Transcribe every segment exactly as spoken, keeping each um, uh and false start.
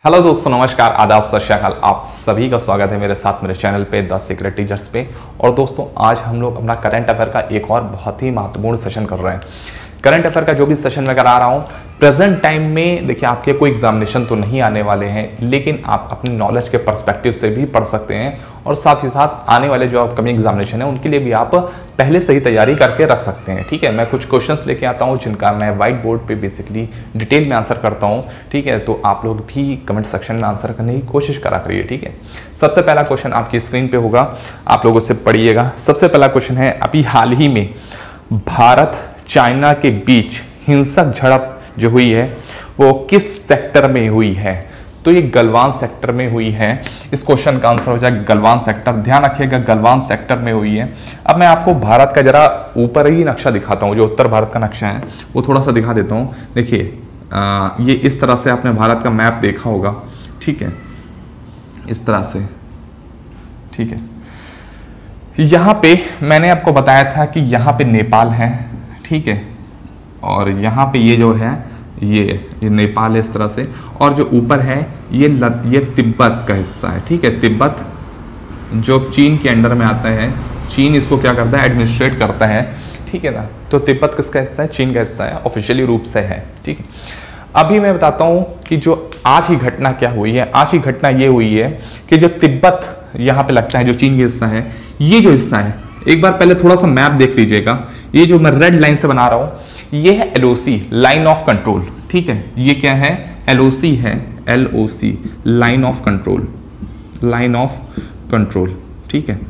Hello दोस्तों, नमस्कार, आदाब, सत श्री अकाल। आप सभी का स्वागत है मेरे साथ मेरे चैनल पे द सीक्रेट टीचर्स पे। और दोस्तों, आज हम लोग अपना करंट अफेयर का एक और बहुत ही महत्वपूर्ण सेशन कर रहे हैं। करंट अफेयर का जो भी सेशन मैं करा रहा हूँ प्रेजेंट टाइम में, देखिए आपके कोई एग्जामिनेशन तो नहीं आने वाले हैं, लेकिन आप अपनी नॉलेज के पर्सपेक्टिव से भी पढ़ सकते हैं और साथ ही साथ आने वाले जो अपकमिंग एग्जामिनेशन है उनके लिए भी आप पहले से ही तैयारी करके रख सकते हैं। ठीक है, मैं कुछ क्वेश्चंस लेके आता हूँ जिनका मैं व्हाइट बोर्ड पे बेसिकली डिटेल में आंसर करता हूँ। ठीक है, तो आप लोग भी कमेंट सेक्शन में आंसर करने की कोशिश करा करिए। ठीक है, सबसे पहला क्वेश्चन आपकी स्क्रीन पे होगा, आप लोग उससे पढ़िएगा। सबसे पहला क्वेश्चन है, अभी हाल ही में भारत चाइना के बीच हिंसक झड़प जो हुई है वो किस सेक्टर में हुई है? तो ये गलवान सेक्टर में हुई है। इस क्वेश्चन का आंसर हो जाएगा गलवान सेक्टर। ध्यान रखिएगा, गलवान सेक्टर में हुई है। अब मैं आपको भारत का जरा ऊपर ही नक्शा दिखाता हूँ, जो उत्तर भारत का नक्शा है वो थोड़ा सा दिखा देता हूँ। देखिए, ये इस तरह से आपने भारत का मैप देखा होगा। ठीक है, इस तरह से। ठीक है, यहाँ पे मैंने आपको बताया था कि यहाँ पे नेपाल है। ठीक है, और यहाँ पे ये जो है ये ये नेपाल है इस तरह से, और जो ऊपर है ये लद, ये तिब्बत का हिस्सा है। ठीक है, तिब्बत जो चीन के अंडर में आता है, चीन इसको क्या करता है, एडमिनिस्ट्रेट करता है। ठीक है ना, तो तिब्बत किसका हिस्सा है? चीन का हिस्सा है, ऑफिशियली रूप से है। ठीक है, अभी मैं बताता हूँ कि जो आज की घटना क्या हुई है। आज की घटना ये हुई है कि जो तिब्बत यहाँ पे लगता है, जो चीन का हिस्सा है, ये जो हिस्सा है, एक बार पहले थोड़ा सा मैप देख लीजिएगा। ये जो मैं रेड लाइन से बना रहा हूँ ये है L O C, line of control. ठीक है, ये क्या है? एल ओ सी है, L O C, line of control, line of control. ठीक है,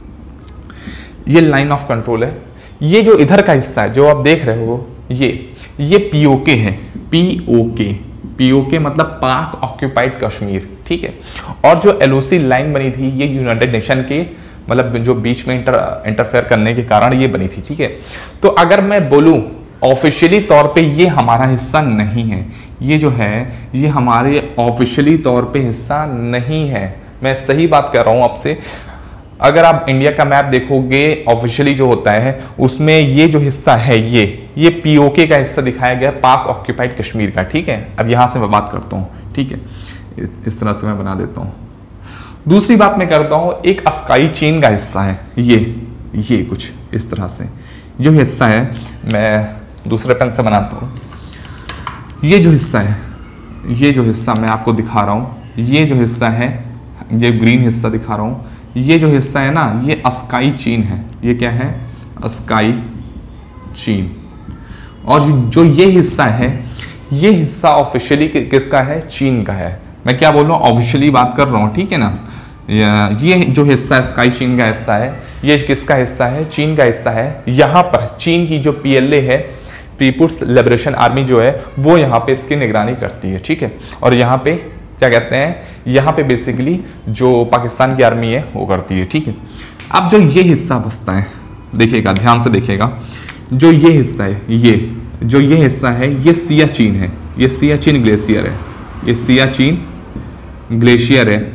ये लाइन ऑफ कंट्रोल है। ये जो इधर का हिस्सा है जो आप देख रहे हो, ये ये पी ओ के है, पी ओ के, पी ओ के मतलब पाक ऑक्यूपाइड कश्मीर। ठीक है, और जो एल ओ सी लाइन बनी थी ये यूनाइटेड नेशन के मतलब जो बीच में इंटर इंटरफेयर करने के कारण ये बनी थी। ठीक है, तो अगर मैं बोलूं ऑफिशियली तौर पे ये हमारा हिस्सा नहीं है, ये जो है ये हमारे ऑफिशियली तौर पे हिस्सा नहीं है। मैं सही बात कर रहा हूं आपसे। अगर आप इंडिया का मैप देखोगे ऑफिशियली जो होता है उसमें ये जो हिस्सा है ये ये पी ओ के का हिस्सा दिखाया गया, पाक ऑक्यूपाइड कश्मीर का। ठीक है, अब यहां से मैं बात करता हूं। ठीक है, इस तरह से मैं बना देता हूं। दूसरी बात मैं करता हूं, एक अस्काई चीन का हिस्सा है, ये ये कुछ इस तरह से जो हिस्सा है, मैं दूसरे पेन से बनाता हूं। ये जो हिस्सा है, ये जो हिस्सा मैं आपको दिखा रहा हूं, ये जो हिस्सा है, ये ग्रीन हिस्सा दिखा रहा हूं, ये जो हिस्सा है ना, ये अस्काई चीन है। ये क्या है? अस्काई चीन। और जो ये हिस्सा है, ये हिस्सा ऑफिशियली किसका है? चीन का है। मैं क्या बोल रहा हूं? ऑफिशियली बात कर रहा हूं। ठीक है ना, ये जो हिस्सा है स्काई चीन का हिस्सा है, ये किसका हिस्सा है? चीन का हिस्सा है। यहाँ पर चीन की जो पी एल ए है, पीपुल्स लिबरेशन आर्मी जो है, वो यहाँ पे इसकी निगरानी करती है। ठीक है, और यहाँ पे क्या कहते हैं, यहाँ पे बेसिकली जो पाकिस्तान की आर्मी है वो करती है। ठीक है, अब जो ये हिस्सा बचता है, देखिएगा, ध्यान से देखिएगा, जो ये हिस्सा है, ये जो ये हिस्सा है, ये सियाचिन है, ये सियाचिन ग्लेशियर है, ये सियाचिन ग्लेशियर है।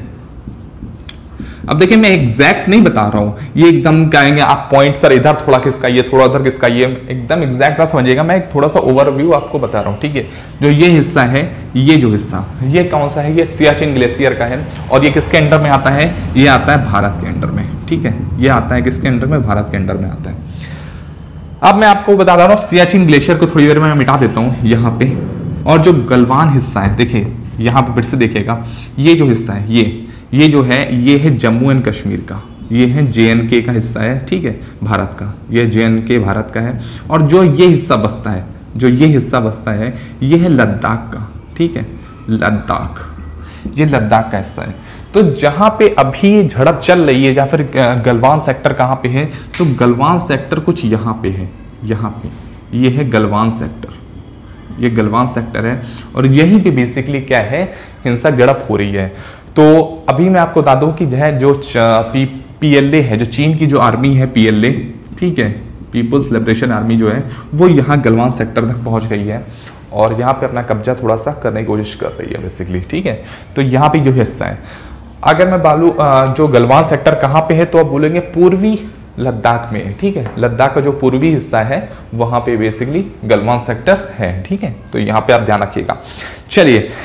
अब देखिए, मैं एग्जैक्ट नहीं बता रहा हूं, ये एकदम कहेंगे आप पॉइंट सर इधर थोड़ा किसका, ये थोड़ा उधर किसका, ये एकदम एग्जैक्ट ना समझिएगा, मैं थोड़ा सा ओवरव्यू आपको बता रहा हूं। ठीक है, जो ये हिस्सा है, ये जो हिस्सा, ये कौन सा है? ये सियाचिन ग्लेशियर का है। और ये किसके अंडर में आता है? ये आता है भारत के अंडर में। ठीक है, ये आता है किसके अंडर में? भारत के अंडर में आता है। अब मैं आपको बता रहा हूँ, सियाचिन ग्लेशियर को थोड़ी देर में मैं मिटा देता हूँ यहाँ पे। और जो गलवान हिस्सा है, देखिए यहाँ पे फिर से देखिएगा, ये जो हिस्सा है, ये ये जो है, ये है जम्मू एंड कश्मीर का, ये है जे एन के का हिस्सा है। ठीक है, भारत का, ये जे एन के भारत का है। और जो ये हिस्सा बचता है, जो ये हिस्सा बचता है, ये है लद्दाख का। ठीक है, लद्दाख, ये लद्दाख का हिस्सा है। तो जहां पे अभी झड़प चल रही है या फिर गलवान सेक्टर कहाँ पे है? तो गलवान सेक्टर कुछ यहाँ पे है, यहाँ पे ये है गलवान सेक्टर, ये गलवान सेक्टर है। और यहीं पे बेसिकली क्या है, हिंसक झड़प हो रही है। तो अभी मैं आपको बता दूं कि जो है जो पी पी एल ए है, जो चीन की जो आर्मी है पी एल ए, ठीक है, पीपुल्स लिबरेशन आर्मी जो है, वो यहाँ गलवान सेक्टर तक पहुँच गई है और यहाँ पे अपना कब्जा थोड़ा सा करने की कोशिश कर रही है बेसिकली। ठीक है, तो यहाँ पे जो हिस्सा है, अगर मैं बालू जो गलवान सेक्टर कहाँ पे है, तो आप बोलेंगे पूर्वी लद्दाख में है। ठीक है, लद्दाख का जो पूर्वी हिस्सा है वहां पे बेसिकली गलवान सेक्टर है। ठीक है, तो यहाँ पे आप ध्यान रखिएगा। चलिए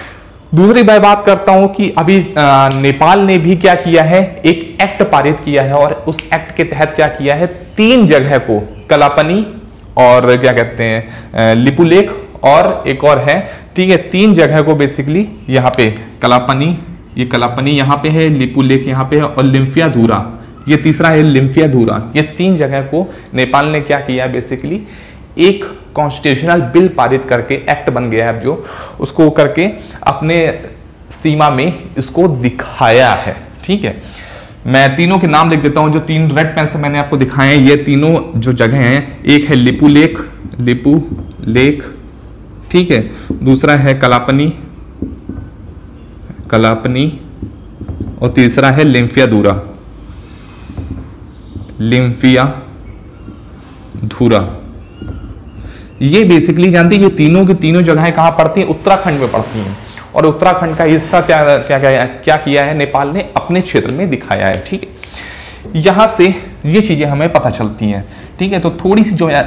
दूसरी मैं बात करता हूं कि अभी आ, नेपाल ने भी क्या किया है, एक एक्ट पारित किया है और उस एक्ट के तहत क्या किया है, तीन जगह को कलापनी और क्या कहते हैं लिपुलेख और एक और है, ठीक है, तीन जगह को बेसिकली यहाँ पे कलापनी, ये कलापनी यहाँ पे है, लिपुलेख यहाँ पे है और लिम्फियाधुरा, ये तीसरा है लिम्फियाधुरा, ये तीन जगह को नेपाल ने क्या किया है, बेसिकली एक कॉन्स्टिट्यूशनल बिल पारित करके एक्ट बन गया है जो, उसको करके अपने सीमा में इसको दिखाया है। ठीक है, मैं तीनों के नाम लिख देता हूं, जो तीन रेड पेन से मैंने आपको दिखाए हैं, ये तीनों जो जगह हैं, एक है लिपुलेख, लिपुलेख, ठीक है, दूसरा है कलापनी, कलापनी और तीसरा है लिम्फियाधुरा, लिम्फियाधुरा। ये बेसिकली जानती है, ये तीनों की तीनों जगहें कहां पड़ती हैं, उत्तराखंड में पड़ती हैं और उत्तराखंड का हिस्सा क्या क्या क्या क्या किया है नेपाल ने, अपने क्षेत्र में दिखाया है। ठीक है, यहां से ये चीजें हमें पता चलती हैं। ठीक है, तो थोड़ी सी जो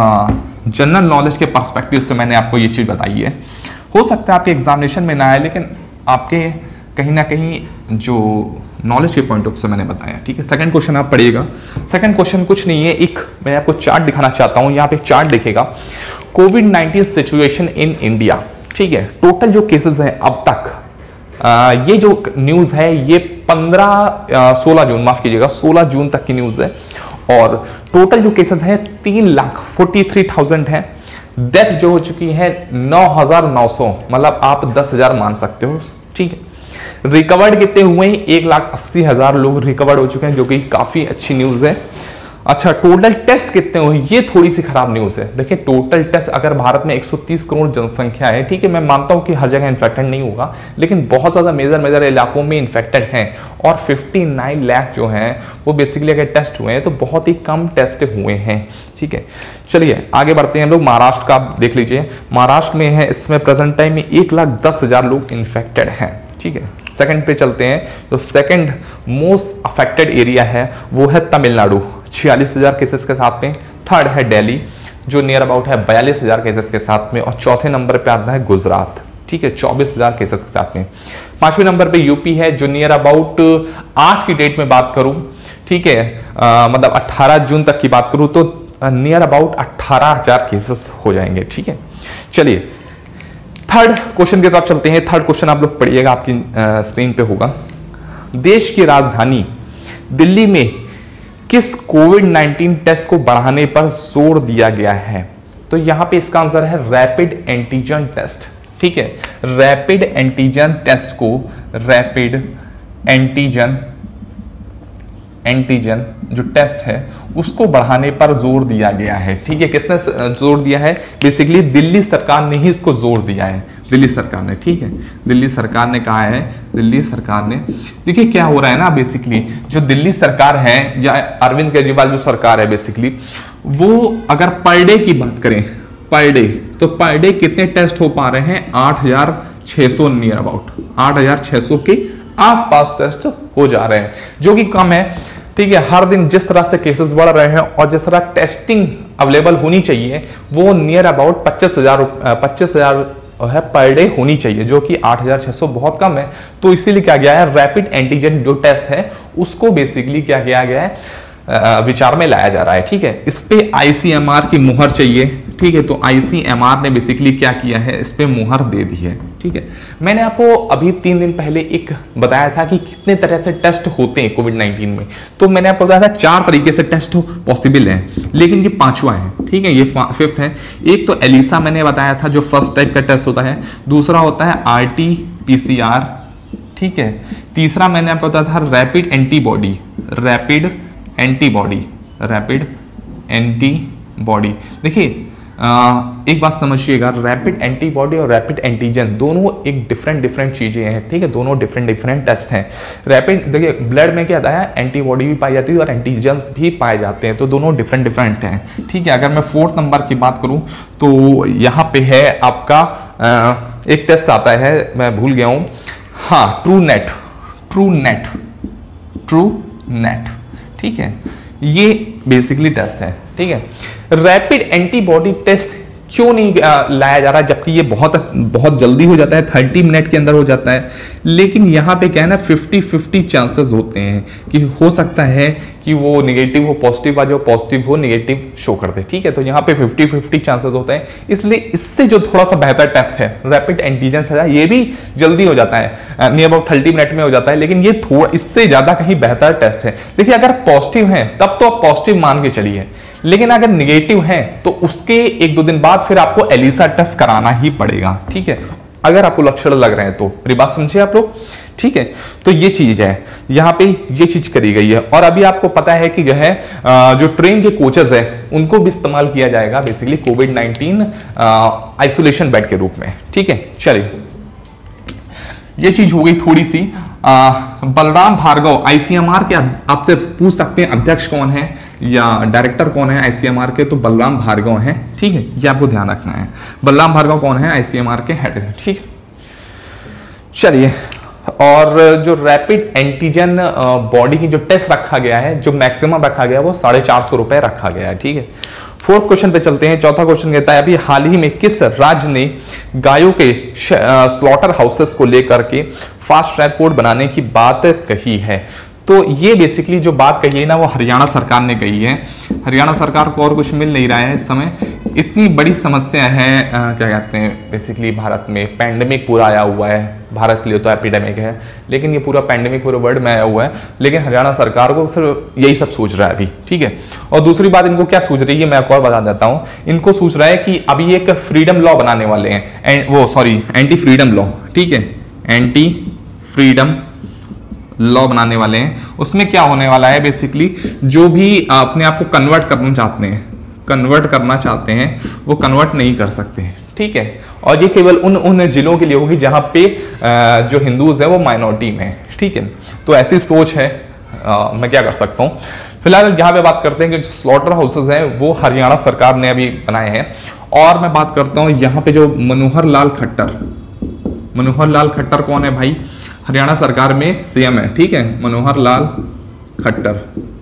जनरल नॉलेज के पर्सपेक्टिव से मैंने आपको ये चीज बताई है। हो सकता है आपके एग्जामिनेशन में ना आए, लेकिन आपके कहीं ना कहीं जो नॉलेज के पॉइंट ऑफ से मैंने बताया। ठीक है, सेकंड क्वेश्चन आप पढ़िएगा। सेकंड क्वेश्चन कुछ नहीं है, एक मैं आपको चार्ट दिखाना चाहता हूं। यहाँ पे चार्ट दिखेगा, covid nineteen situation in India. ठीक है, टोटल जो केसेस हैं अब तक, आ, ये जो न्यूज है ये पंद्रह सोलह जून माफ कीजिएगा सोलह जून तक की न्यूज है और टोटल जो केसेस हैं तीन लाख फोर्टी थ्री थाउजेंड है। डेथ जो हो चुकी है नौ हजार नौ सौ, मतलब आप दस हजार मान सकते हो। ठीक है, रिकवर्ड कितने हुए हैं, एक लाख अस्सी हजार लोग रिकवर्ड हो चुके हैं, जो कि काफी अच्छी न्यूज है। अच्छा, टोटल टेस्ट कितने हुए, ये थोड़ी सी खराब न्यूज है। देखिए, टोटल टेस्ट अगर भारत में एक सौ तीस करोड़ जनसंख्या है, ठीक है, मैं मानता हूं कि हर जगह इन्फेक्टेड नहीं होगा, लेकिन बहुत ज्यादा मेजर मेजर इलाकों में इन्फेक्टेड हैं और उनसठ लाख जो हैं वो बेसिकली अगर टेस्ट हुए हैं तो बहुत ही कम टेस्ट हुए हैं। ठीक है, चलिए आगे बढ़ते हैं हम लोग। महाराष्ट्र का देख लीजिए, महाराष्ट्र में है इसमें प्रेजेंट टाइम में एक लाख दस हजार लोग इन्फेक्टेड हैं। ठीक है, सेकंड पे चलते हैं। जो सेकंड मोस्ट अफेक्टेड एरिया है वो है तमिलनाडु, छियालीस हजार केसेस के साथ में। थर्ड है दिल्ली, जो नियर अबाउट है बयालीस हजार केसेस के साथ में। और चौथे नंबर पे आता है गुजरात, ठीक है, चौबीस हजार केसेस के साथ में। पांचवें नंबर पे यूपी है, जो नियर अबाउट आज की डेट में बात करूं, ठीक है, आ, मतलब अट्ठारह जून तक की बात करूं तो नियर अबाउट अट्ठारह हजार केसेस हो जाएंगे। ठीक है, चलिए थर्ड क्वेश्चन की तरफ चलते हैं। थर्ड क्वेश्चन आप लोग पढ़िएगा, आपकी स्क्रीन पे होगा। देश की राजधानी दिल्ली में किस कोविड नाइनटीन टेस्ट को बढ़ाने पर जोर दिया गया है? तो यहां पे इसका आंसर है रैपिड एंटीजन टेस्ट। ठीक है, रैपिड एंटीजन टेस्ट को, रैपिड एंटीजन एंटीजन जो टेस्ट है उसको बढ़ाने पर जोर दिया गया है। ठीक है, किसने जोर दिया है? बेसिकली दिल्ली सरकार ने ही इसको जोर दिया है, दिल्ली सरकार ने। ठीक है, दिल्ली सरकार ने कहा है, दिल्ली सरकार ने। देखिए क्या हो रहा है ना, बेसिकली जो दिल्ली सरकार है या अरविंद केजरीवाल जो सरकार है, बेसिकली वो अगर पर डे की बात करें, पर डे, तो पर डे कितने टेस्ट हो पा रहे हैं? आठ हजार छह सौ नियर अबाउट, आठ हजार छह सौ के आसपास टेस्ट हो जा रहे हैं, जो कि कम है। ठीक है, हर दिन जिस तरह से केसेस बढ़ रहे हैं और जिस तरह टेस्टिंग अवेलेबल होनी चाहिए वो नियर अबाउट पच्चीस हजार पच्चीस हजार है पर डे होनी चाहिए, जो कि आठ हजार छह सौ बहुत कम है। तो इसीलिए क्या गया है, रैपिड एंटीजन जो टेस्ट है उसको बेसिकली क्या किया गया है, विचार में लाया जा रहा है। ठीक है, इस पे आईसीएमआर की मुहर चाहिए। ठीक है, तो आईसीएमआर ने बेसिकली क्या किया है, इस पे मुहर दे दी है। ठीक है, मैंने आपको अभी तीन दिन पहले एक बताया था कि कितने तरह से टेस्ट होते हैं कोविड नाइनटीन में। तो मैंने आपको बताया था चार तरीके से टेस्ट पॉसिबल है, लेकिन ये पांचवा है। ठीक है, ये फिफ्थ है। एक तो एलिसा मैंने बताया था, जो फर्स्ट टाइप का टेस्ट होता है। दूसरा होता है R T P C R. ठीक है, तीसरा मैंने आपको बताया था rapid antibody, rapid antibody, rapid antibody. देखिए एक बात समझिएगा, रैपिड एंटीबॉडी और रैपिड एंटीजन दोनों एक डिफरेंट डिफरेंट चीजें हैं। ठीक है, दोनों डिफरेंट डिफरेंट टेस्ट हैं। रैपिड देखिए ब्लड में क्या आता है, एंटीबॉडी भी पाई जाती है और एंटीजन्स भी पाए जाते हैं, तो दोनों डिफरेंट डिफरेंट हैं। ठीक है, अगर मैं फोर्थ नंबर की बात करूं तो यहाँ पे है आपका आ, एक टेस्ट आता है, मैं भूल गया हूं, हाँ, true net, true net, true net. ठीक है, ये बेसिकली टेस्ट है। ठीक है, रैपिड एंटीबॉडी टेस्ट क्यों नहीं लाया जा रहा, जबकि ये बहुत बहुत जल्दी हो जाता है, थर्टी मिनट के अंदर हो जाता है। लेकिन यहाँ पे क्या है ना, फिफ्टी फिफ्टी चांसेस होते हैं कि हो सकता है कि वो निगेटिव हो पॉजिटिव आ जाए, पॉजिटिव हो निगेटिव शो कर दे, ठीक है। तो यहाँ पे फिफ्टी फिफ्टी चांसेस होते हैं, इसलिए इससे जो थोड़ा सा बेहतर टेस्ट है रैपिड एंटीजन है, ये भी जल्दी हो जाता है, नियर अबाउट थर्टी मिनट में हो जाता है, लेकिन ये थोड़ा इससे ज्यादा कहीं बेहतर टेस्ट है। देखिए अगर पॉजिटिव है तब तो आप पॉजिटिव मान के चलिए, लेकिन अगर नेगेटिव है तो उसके एक दो दिन बाद फिर आपको एलिसा टेस्ट कराना ही पड़ेगा, ठीक है, अगर आपको लक्षण लग रहे हैं तो। मेरी बात समझे आप लोग, ठीक है। तो ये चीज है, यहाँ पे ये चीज करी गई है। और अभी आपको पता है कि जो है जो ट्रेन के कोचेस है उनको भी इस्तेमाल किया जाएगा basically covid nineteen isolation bed के रूप में, ठीक है। चलिए ये चीज हो गई थोड़ी सी। आ, बलराम भार्गव आईसीएमआर के, आपसे पूछ सकते हैं अध्यक्ष कौन है या डायरेक्टर कौन है आईसीएमआर के, तो बलराम भार्गव हैं, ठीक है, ये आपको ध्यान रखना है। बलराम भार्गव कौन है, आईसीएमआर के हेड है, ठीक है। चलिए, और जो रैपिड एंटीजन बॉडी की जो टेस्ट रखा गया है, जो मैक्सिमम रखा गया है वो साढ़े चार सौ रुपए रखा गया है, ठीक है। फोर्थ क्वेश्चन पे चलते हैं। चौथा क्वेश्चन कहता है अभी हाल ही में किस राज्य ने गायों के स्लॉटर हाउसेस को लेकर के फास्ट ट्रैक कोर्ट बनाने की बात कही है? तो ये बेसिकली जो बात कही है ना वो हरियाणा सरकार ने कही है। हरियाणा सरकार को और कुछ मिल नहीं रहा है इस समय, इतनी बड़ी समस्या है, आ, क्या कहते हैं बेसिकली भारत में पैंडेमिक पूरा आया हुआ है, भारत के लिए तो एपिडेमिक है, लेकिन ये पूरा पैंडेमिक पूरे वर्ल्ड में आया हुआ है, लेकिन हरियाणा सरकार को सिर्फ यही सब सोच रहा है अभी, ठीक है। और दूसरी बात इनको क्या सोच रही है मैं आपको और बता देता हूँ, इनको सोच रहा है कि अभी एक फ्रीडम लॉ बनाने वाले हैं, एंड वो सॉरी एंटी फ्रीडम लॉ, ठीक है, एंटी फ्रीडम लॉ बनाने वाले हैं। उसमें क्या होने वाला है बेसिकली, जो भी अपने आप को कन्वर्ट करना चाहते हैं कन्वर्ट करना चाहते हैं वो कन्वर्ट नहीं कर सकते, ठीक है। और ये केवल उन उन जिलों के लिए होगी जहां पे जो हिंदूज हैं वो माइनॉरिटी में है, ठीक है। तो ऐसी सोच है, आ, मैं क्या कर सकता हूँ। फिलहाल यहाँ पे बात करते हैं कि जो स्लॉटर हाउसेज हैं वो हरियाणा सरकार ने अभी बनाए हैं। और मैं बात करता हूँ यहाँ पे जो मनोहर लाल खट्टर, मनोहर लाल खट्टर कौन है भाई, हरियाणा सरकार में सीएम है, ठीक है, मनोहर लाल खट्टर,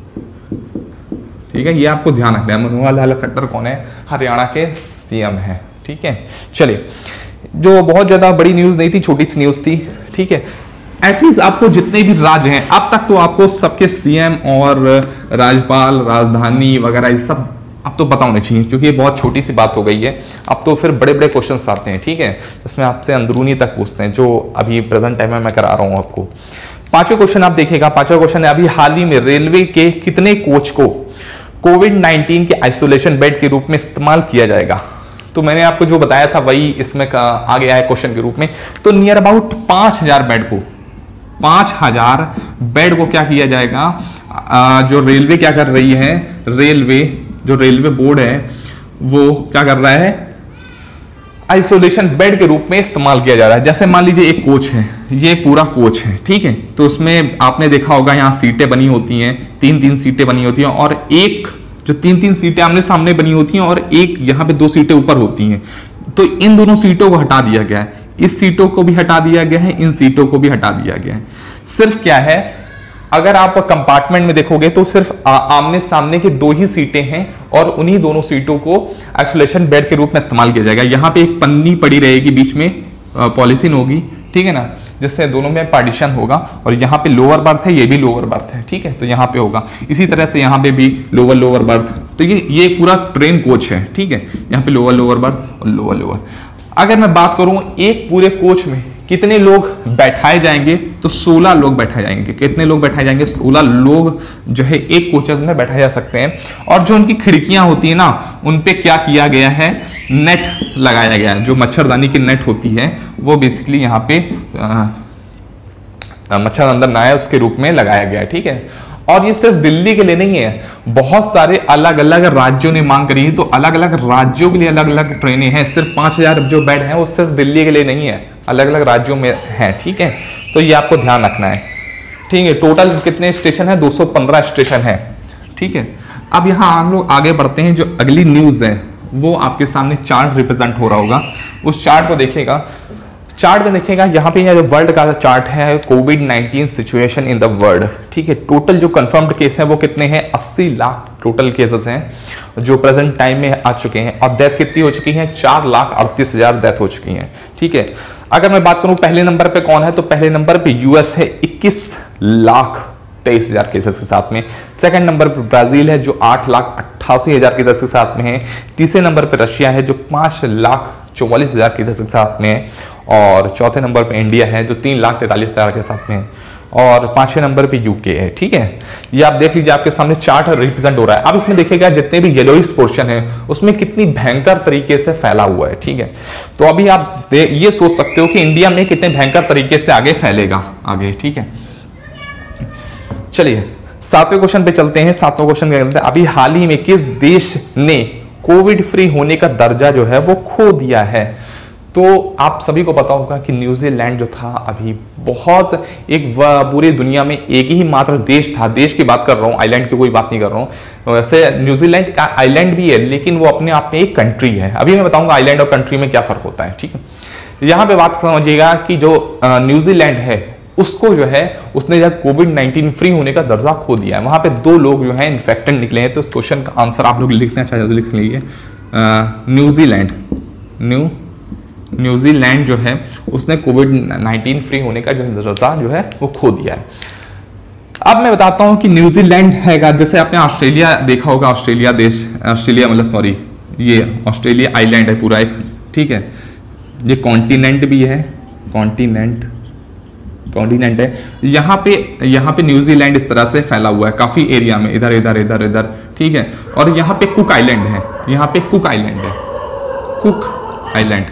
ठीक है, ये आपको ध्यान रखना है। मनोहर लाल खट्टर कौन है, हरियाणा के सीएम है, ठीक है। चलिए, जो बहुत ज्यादा बड़ी न्यूज नहीं थी, छोटी सी न्यूज थी, ठीक है। एटलीस्ट आपको जितने भी राज्य हैं अब तक तो आपको सबके सीएम और राज्यपाल, राजधानी वगैरह ये सब अब तो पता होने चाहिए, क्योंकि ये बहुत छोटी सी बात हो गई है। अब तो फिर बड़े बड़े क्वेश्चंस आते हैं, ठीक है, जिसमें आपसे अंदरूनी तक पूछते हैं, जो अभी प्रेजेंट टाइम में मैं करा रहा हूं आपको। पांचवें क्वेश्चन आप देखिएगा, पांचवा क्वेश्चन है अभी हाल ही में रेलवे के कितने कोच को कोविड नाइनटीन के आइसोलेशन बेड के रूप में इस्तेमाल किया जाएगा? तो मैंने आपको जो बताया था वही इसमें आ गया है क्वेश्चन के रूप में। तो नियर अबाउट पांच हजार बेड को पांच हजार बेड को क्या किया जाएगा, आ, जो रेलवे क्या कर रही है, रेलवे जो रेलवे बोर्ड है वो क्या कर रहा है, आइसोलेशन बेड के रूप में इस्तेमाल किया जा रहा है। जैसे मान लीजिए एक कोच है, ये पूरा कोच है, ठीक है, तो उसमें आपने देखा होगा यहाँ सीटें बनी होती हैं, तीन तीन सीटें बनी होती हैं, और एक जो तीन तीन सीटें आमने सामने बनी होती हैं और एक यहाँ पे दो सीटें ऊपर होती हैं। तो इन दोनों सीटों को हटा दिया गया है, इस सीटों को भी हटा दिया गया है, इन सीटों को भी हटा दिया गया है। सिर्फ क्या है, अगर आप कंपार्टमेंट में देखोगे तो सिर्फ आमने सामने की दो ही सीटें हैं और उन्हीं दोनों सीटों को आइसोलेशन बेड के रूप में इस्तेमाल किया जाएगा। यहाँ पे एक पन्नी पड़ी रहेगी, बीच में पॉलीथीन होगी, ठीक है ना, जिससे दोनों में पार्टीशन होगा, और यहाँ पे लोअर बर्थ है, ये भी लोअर बर्थ है, ठीक है, तो यहाँ पे होगा। इसी तरह से यहाँ पे भी लोअर लोअर बर्थ, तो ये ये पूरा ट्रेन कोच है, ठीक है, यहाँ पे लोअर लोअर बर्थ और लोअर लोअर। अगर मैं बात करूं एक पूरे कोच में कितने लोग बैठाए जाएंगे, तो सोलह लोग बैठाए जाएंगे। कितने लोग बैठाए जाएंगे? सोलह लोग जो है एक कोचेस में बैठाए जा सकते हैं। और जो उनकी खिड़कियां होती है ना, उन पे क्या किया गया है, नेट लगाया गया है, जो मच्छरदानी की नेट होती है वो बेसिकली यहाँ पे मच्छर अंदर ना आए उसके रूप में लगाया गया है, ठीक है। और ये सिर्फ दिल्ली के लिए नहीं है, बहुत सारे अलग अलग राज्यों ने मांग करी है, तो अलग अलग राज्यों के लिए अलग अलग ट्रेनें हैं। सिर्फ पांच हजार जो बेड हैं वो सिर्फ दिल्ली के लिए नहीं है, अलग अलग राज्यों में है, ठीक है, तो ये आपको ध्यान रखना है, ठीक है। टोटल कितने स्टेशन है? दो सौ पंद्रह स्टेशन है, ठीक है। अब यहाँ हम लोग आगे बढ़ते हैं, जो अगली न्यूज है वो आपके सामने चार्ट रिप्रेजेंट हो रहा होगा, उस चार्ट को देखिएगा। चार्ट में देखिएगा, यहाँ पे ये वर्ल्ड का चार्ट है, covid nineteen situation in the world, ठीक है। टोटल जो कंफर्म्ड केस हैं वो कितने हैं, अस्सी लाख टोटल केसेस हैं जो प्रेजेंट टाइम में आ चुके हैं, और डेथ कितनी हो चुकी है, चार लाख अड़तीस हजार डेथ हो चुकी हैं, ठीक है। अगर मैं बात करूं पहले नंबर पे कौन है, तो पहले नंबर पे यूएस है इक्कीस लाख तेईस हजार केसेस के साथ में। सेकंड नंबर पर ब्राजील है जो आठ लाख अट्ठासी हजार केसेस के साथ में है। तीसरे नंबर पर रशिया है जो पांच लाख चौवालीस हजार केसेस के साथ में है, और चौथे नंबर पर इंडिया है जो तीन लाख तैंतालीस हजार के साथ में है, और पांचवें नंबर पे यूके है, ठीक है। ये आप देख लीजिए, आपके सामने चार्ट रिप्रेजेंट हो रहा है। अब इसमें देखिएगा जितने भी येलोइश पोर्शन है उसमें कितनी भयंकर तरीके से फैला हुआ है, ठीक है। तो अभी आप ये सोच सकते हो कि इंडिया में कितने भयंकर तरीके से आगे फैलेगा आगे, ठीक है। चलिए सातवें क्वेश्चन पे चलते हैं। सातवें क्वेश्चन क्या कहते हैं, अभी हाल ही में किस देश ने कोविड फ्री होने का दर्जा जो है वो खो दिया है। तो आप सभी को पता होगा कि न्यूजीलैंड जो था अभी बहुत एक पूरी दुनिया में एक ही मात्र देश था, देश की बात कर रहा हूँ, आइलैंड की कोई बात नहीं कर रहा हूँ। वैसे न्यूजीलैंड का आइलैंड भी है लेकिन वो अपने आप में एक कंट्री है। अभी मैं बताऊंगा आइलैंड और कंट्री में क्या फर्क होता है, ठीक है। यहाँ पे बात समझिएगा कि जो न्यूजीलैंड है उसको जो है उसने जब कोविड नाइनटीन फ्री होने का दर्जा खो दिया है। वहां पे दो लोग जो है इन्फेक्टेड निकले हैं। तो इस क्वेश्चन का आंसर आप लोग लिखना चाहिए तो लिख लीजिए, न्यूजीलैंड न्यू न्यूजीलैंड जो है उसने कोविड नाइनटीन फ्री होने का जो दर्जा जो है वो खो दिया है। अब मैं बताता हूं कि न्यूजीलैंड है, जैसे आपने ऑस्ट्रेलिया देखा होगा, ऑस्ट्रेलिया देश, ऑस्ट्रेलिया मतलब सॉरी ये ऑस्ट्रेलिया आइलैंड है पूरा एक, ठीक है। ये कॉन्टिनेंट भी है, कॉन्टिनेंट कॉन्टिनेंट है। यहाँ पे यहाँ पे न्यूजीलैंड इस तरह से फैला हुआ है काफी एरिया में, इधर इधर इधर इधर, ठीक है। और यहाँ पे कुक आइलैंड है, यहाँ पे कुक आइलैंड है, कुक आइलैंड।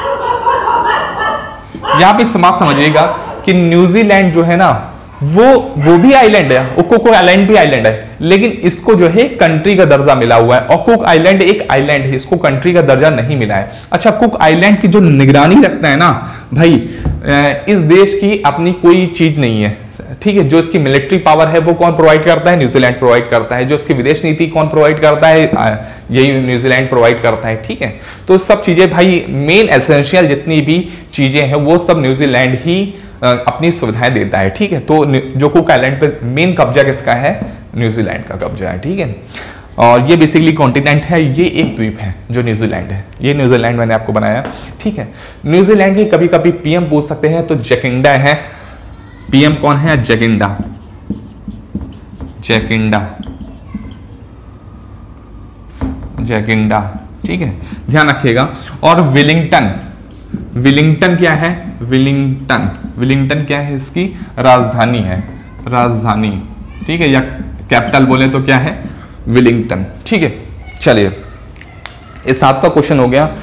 यहाँ पे एक समाज समझिएगा कि न्यूजीलैंड जो है ना वो वो भी आइलैंड है, वो कुक आइलैंड भी आइलैंड है, लेकिन इसको जो है कंट्री का दर्जा मिला हुआ है, और कुक आइलैंड एक आइलैंड है, इसको कंट्री का दर्जा नहीं मिला है। अच्छा, कुक आइलैंड की जो निगरानी रखता है ना भाई, इस देश की अपनी कोई चीज नहीं है, ठीक है। जो इसकी मिलिट्री पावर है वो कौन प्रोवाइड करता है, न्यूजीलैंड प्रोवाइड करता है। जो इसकी विदेश नीति कौन प्रोवाइड करता है, यही न्यूजीलैंड प्रोवाइड करता है, ठीक है। तो सब चीजें भाई मेन एसेंशियल जितनी भी चीजें हैं वो सब न्यूजीलैंड ही अपनी सुविधाएं देता है, ठीक है। तो जो कुक आइलैंड पे मेन कब्जा किसका है, न्यूजीलैंड का कब्जा है, ठीक है। और ये बेसिकली कॉन्टिनेंट है, ये एक द्वीप है जो न्यूजीलैंड है, ये न्यूजीलैंड मैंने आपको बनाया, ठीक है। न्यूजीलैंड की कभी कभी पीएम पूछ सकते हैं, तो जैकिंडा है, पीएम कौन है, जैकिंडा, जैकिंडा, जैकिंडा, ठीक है, ध्यान रखिएगा। और विलिंगटन, विलिंगटन क्या है, विलिंगटन, विलिंगटन क्या है, इसकी राजधानी है, राजधानी, ठीक है, या कैपिटल बोले तो क्या है, विलिंगटन, ठीक है। चलिए ये सात का क्वेश्चन हो गया।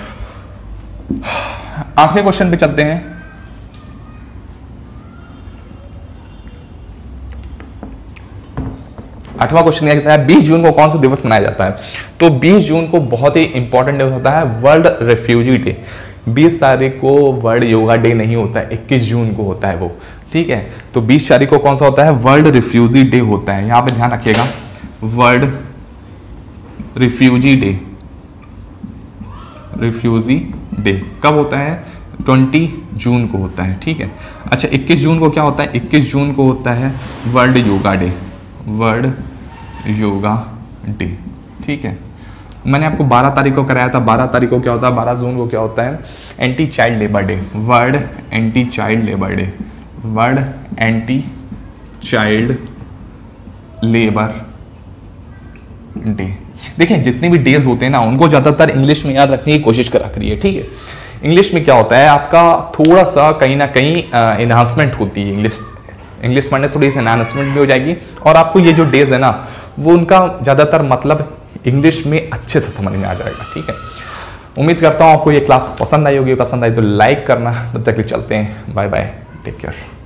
आखिरी क्वेश्चन पे चलते हैं। आठवां क्वेश्चन क्या कहता है, बीस जून को कौन सा दिवस मनाया जाता है। तो बीस जून को बहुत ही इंपॉर्टेंट दिवस होता है, वर्ल्ड रेफ्यूजी डे। बीस तारीख को वर्ल्ड योगा डे नहीं होता है, इक्कीस जून को होता है वो, ठीक है। तो बीस तारीख को कौन सा होता है, वर्ल्ड रिफ्यूजी डे होता है। यहां पे ध्यान रखिएगा, world refugee day, refugee day कब होता है, बीस जून को होता है, ठीक है। अच्छा, इक्कीस जून को क्या होता है, इक्कीस जून को होता है world yoga day, world yoga day, ठीक है। मैंने आपको बारह तारीख को कराया था, बारह तारीख को क्या होता है, बारह जून को क्या होता है, anti child labour day, world anti child labour day, world anti child labour day. देखिए जितने भी डेज होते हैं ना उनको ज्यादातर इंग्लिश में याद रखने की कोशिश करा करिए, ठीक है। इंग्लिश में क्या होता है, आपका थोड़ा सा कहीं ना कहीं एनहांसमेंट होती है, इंग्लिश इंग्लिश पढ़ने थोड़ी सी एनहांसमेंट भी हो जाएगी, और आपको ये जो डेज है ना वो उनका ज्यादातर मतलब इंग्लिश में अच्छे से समझ में आ जाएगा, ठीक है। उम्मीद करता हूँ आपको ये क्लास पसंद आई होगी, पसंद आई तो लाइक करना। तब तक चलते हैं, बाय बाय, टेक केयर।